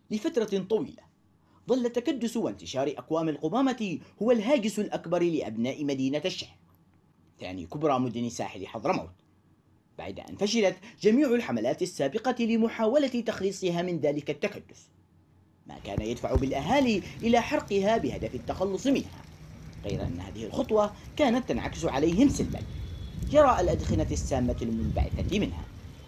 لفترة طويلة ظل تكدس وانتشار أكوام القمامة هو الهاجس الأكبر لأبناء مدينة الشحن، ثاني كبرى مدن ساحل حضرموت، بعد أن فشلت جميع الحملات السابقة لمحاولة تخليصها من ذلك التكدس، ما كان يدفع بالأهالي إلى حرقها بهدف التخلص منها، غير أن هذه الخطوة كانت تنعكس عليهم سلبا جراء الأدخنة السامة المنبعثة منها.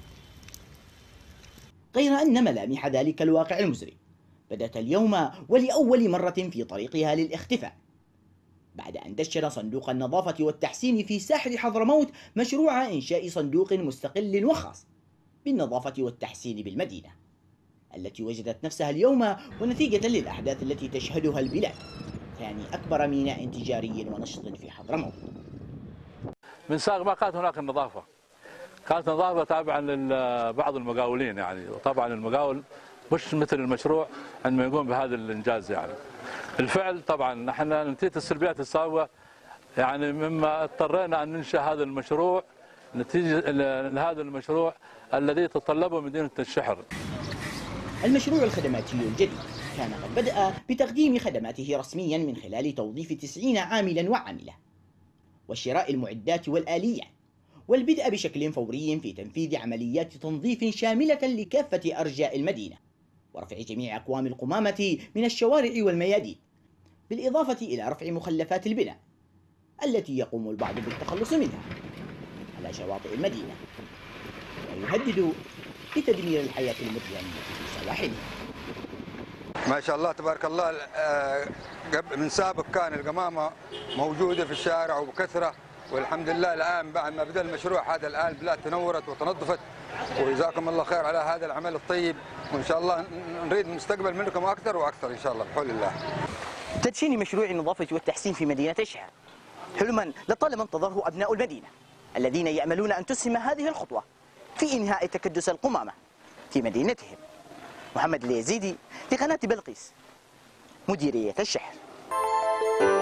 غير أن ملامح ذلك الواقع المزري بدأت اليوم ولأول مرة في طريقها للاختفاء، بعد أن دشن صندوق النظافة والتحسين في ساحل حضرموت مشروع إنشاء صندوق مستقل وخاص بالنظافة والتحسين بالمدينة، التي وجدت نفسها اليوم ونتيجة للأحداث التي تشهدها البلاد ثاني أكبر ميناء تجاري ونشط في حضرموت. من سابق ما كانت هناك النظافة، كانت نظافة تابعا لبعض المقاولين يعني، وطبعا المقاول مش مثل المشروع عندما يقوم بهذا الإنجاز يعني. الفعل طبعا نحن نتيجة السلبيات السابقة يعني مما اضطرينا أن ننشأ هذا المشروع نتيجة لهذا المشروع الذي تطلبه مدينة الشحر. المشروع الخدماتي الجديد كان قد بدأ بتقديم خدماته رسميا من خلال توظيف 90 عاملا وعاملة وشراء المعدات والآليات والبدء بشكل فوري في تنفيذ عمليات تنظيف شاملة لكافة أرجاء المدينة ورفع جميع أكوام القمامة من الشوارع والميادين، بالإضافة إلى رفع مخلفات البناء التي يقوم البعض بالتخلص منها على شواطئ المدينة ويهدد بتدمير الحياة المدينة في سواحلها. ما شاء الله تبارك الله. من سابق كان القمامة موجودة في الشارع وبكثرة، والحمد لله الآن بعد ما بدأ المشروع هذا الآن البلاد تنورت وتنظفت، وجزاكم الله خير على هذا العمل الطيب، وإن شاء الله نريد المستقبل منكم أكثر وأكثر إن شاء الله بحول الله. تدشين مشروع النظافة والتحسين في مدينة الشحن حلما لطالما انتظره أبناء المدينة الذين يأملون أن تسهم هذه الخطوة في إنهاء تكدس القمامة في مدينتهم. محمد اليزيدي لقناة بلقيس، مديرية الشحن.